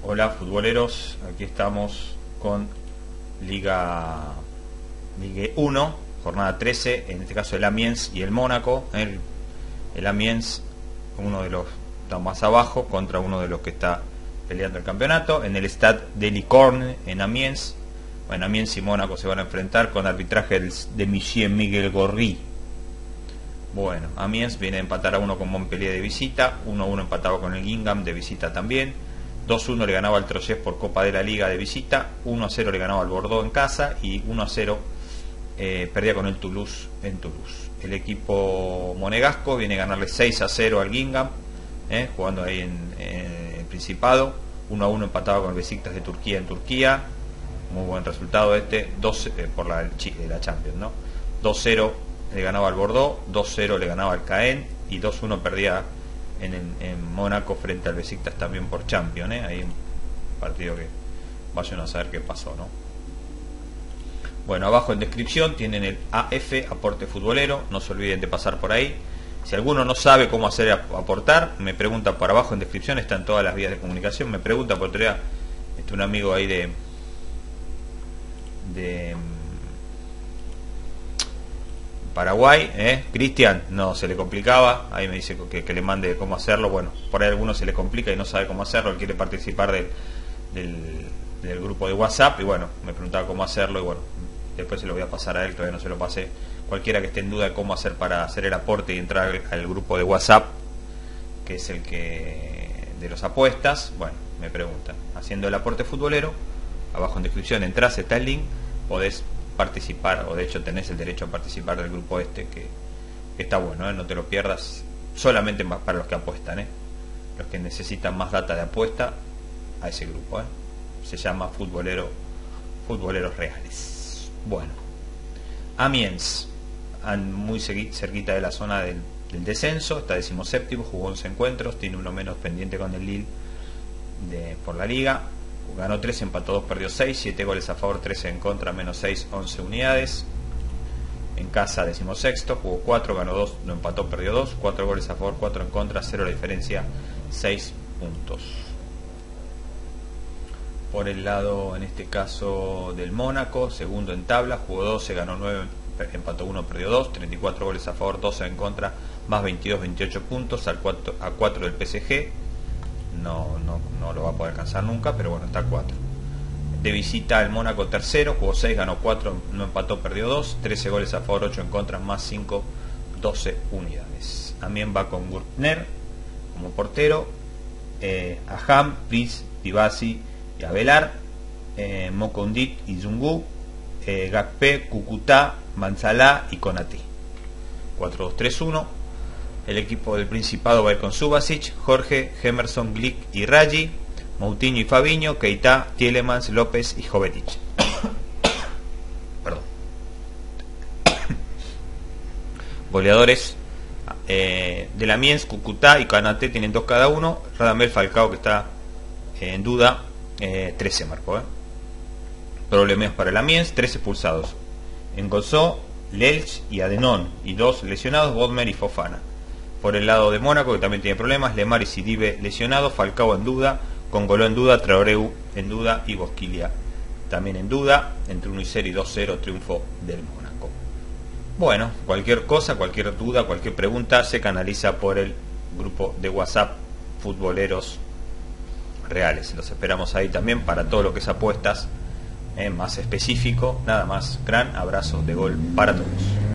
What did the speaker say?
Hola futboleros, aquí estamos con Liga 1, jornada 13, en este caso el Amiens y el Mónaco. El Amiens, uno de los está más abajo, contra uno de los que está peleando el campeonato, en el Stade de Licorne, en Amiens. Bueno, Amiens y Mónaco se van a enfrentar con arbitraje de Monsieur Miguel Gorri. Bueno, Amiens viene a empatar a 1 con Montpellier de visita, 1-1 empatado con el Guingamp de visita también, 2-1 le ganaba al Troyes por Copa de la Liga de visita, 1-0 le ganaba al Bordeaux en casa y 1-0 perdía con el Toulouse en Toulouse. El equipo monegasco viene a ganarle 6-0 al Guingamp, jugando ahí en el Principado, 1-1 empatado con el Besiktas de Turquía en Turquía, muy buen resultado por la Champions, ¿no? 2-0 le ganaba al Bordeaux, 2-0 le ganaba al Caen y 2-1 perdía en Mónaco frente al Besiktas también por Champions, Ahí un partido que vayan a saber qué pasó, ¿no? Bueno, abajo en descripción tienen el AF, aporte futbolero, no se olviden de pasar por ahí. Si alguno no sabe cómo hacer aportar, me pregunta por abajo en descripción, están todas las vías de comunicación, me pregunta por otro día, un amigo ahí de Paraguay, Cristian, no se le complicaba, ahí me dice que le mande cómo hacerlo. Bueno, por ahí a alguno se le complica y no sabe cómo hacerlo, él quiere participar del grupo de WhatsApp y bueno, me preguntaba cómo hacerlo y bueno, después se lo voy a pasar a él, todavía no se lo pasé. Cualquiera que esté en duda de cómo hacer para hacer el aporte y entrar al grupo de WhatsApp, que es el que de los apuestas, bueno, me preguntan, haciendo el aporte futbolero, abajo en descripción entras, está el link, podés participar, o de hecho tenés el derecho a participar del grupo que está bueno, no te lo pierdas, solamente más para los que apuestan, los que necesitan más data de apuesta, a ese grupo, se llama Futboleros Reales. Bueno, Amiens, muy cerquita de la zona del descenso, está 17º, jugó 11 encuentros, tiene uno menos pendiente con el Lille por la Liga. Ganó 3, empató 2, perdió 6, 7 goles a favor, 13 en contra, menos 6, 11 unidades. En casa 16º, jugó 4, ganó 2, no empató, perdió 2, 4 goles a favor, 4 en contra, 0 la diferencia, 6 puntos. Por el lado, en este caso, del Mónaco, segundo en tabla, jugó 12, ganó 9, empató 1, perdió 2, 34 goles a favor, 12 en contra, más 22, 28 puntos, a 4 del PSG. No lo va a poder alcanzar nunca, pero bueno, está a 4. De visita el Mónaco tercero, jugó 6, ganó 4, no empató, perdió 2, 13 goles a favor, 8 en contra, más 5, 12 unidades. También va con Gurtner como portero, Aham, Pris, Pivasi y Avelar, Mokondit y Zungu, Gakpe, Cucutá, Manzalá y Konaté. 4-2-3-1. El equipo del Principado va a ir con Subasic, Jorge, Emerson, Glick y Raggi, Moutinho y Fabinho, Keita, Tielemans, López y Jovetic. Perdón. Goleadores de la Amiens, Cucutá y Konaté tienen 2 cada uno. Radamel Falcao, que está en duda, 13 marcó. Problemas para el Amiens, 3 expulsados. Engosó, Lelch y Adenon, y 2 lesionados, Bodmer y Fofana. Por el lado de Mónaco, que también tiene problemas, Lemar y Sidibe lesionados, Falcao en duda, Congoló en duda, Traoreu en duda y Bosquilia también en duda. Entre 1 y 0 y 2-0 triunfo del Mónaco. Bueno, cualquier cosa, cualquier duda, cualquier pregunta se canaliza por el grupo de WhatsApp Futboleros Reales. Los esperamos ahí también para todo lo que es apuestas más específico. Nada más, gran abrazo de gol para todos.